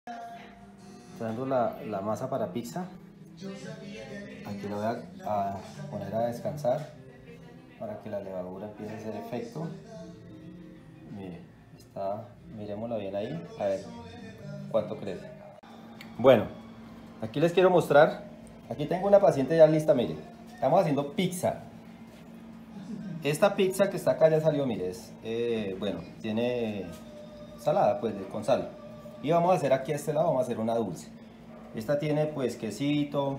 Trayendo la masa para pizza. Aquí lo voy a poner a descansar para que la levadura empiece a hacer efecto. Mire, miremoslo bien ahí, a ver cuánto crece. Bueno, aquí les quiero mostrar. Aquí tengo una paciente ya lista, mire. Estamos haciendo pizza. Esta pizza que está acá ya salió, mire, bueno, tiene salada, pues, con sal. Y vamos a hacer aquí a este lado, vamos a hacer una dulce. Esta tiene, pues, quesito,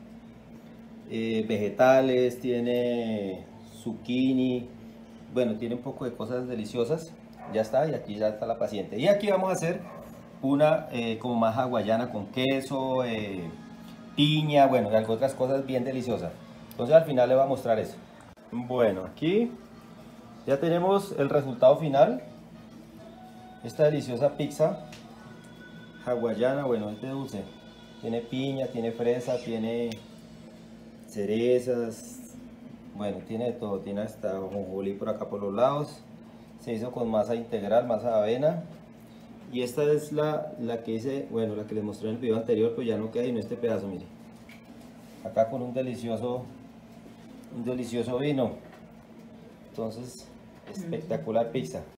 vegetales, tiene zucchini, bueno, tiene un poco de cosas deliciosas. Ya está, y aquí ya está la paciente. Y aquí vamos a hacer una como más hawaiana con queso, piña, bueno, y otras cosas bien deliciosas. Entonces al final le voy a mostrar eso. Bueno, aquí ya tenemos el resultado final. Esta deliciosa pizza hawaiana, bueno, este dulce. Tiene piña, tiene fresa, tiene cerezas, bueno, tiene de todo, tiene hasta ajonjolí por acá por los lados. Se hizo con masa integral, masa de avena. Y esta es la que hice, bueno, la que les mostré en el video anterior, pues ya no queda sino este pedazo, mire. Acá con un delicioso vino. Entonces, espectacular pizza.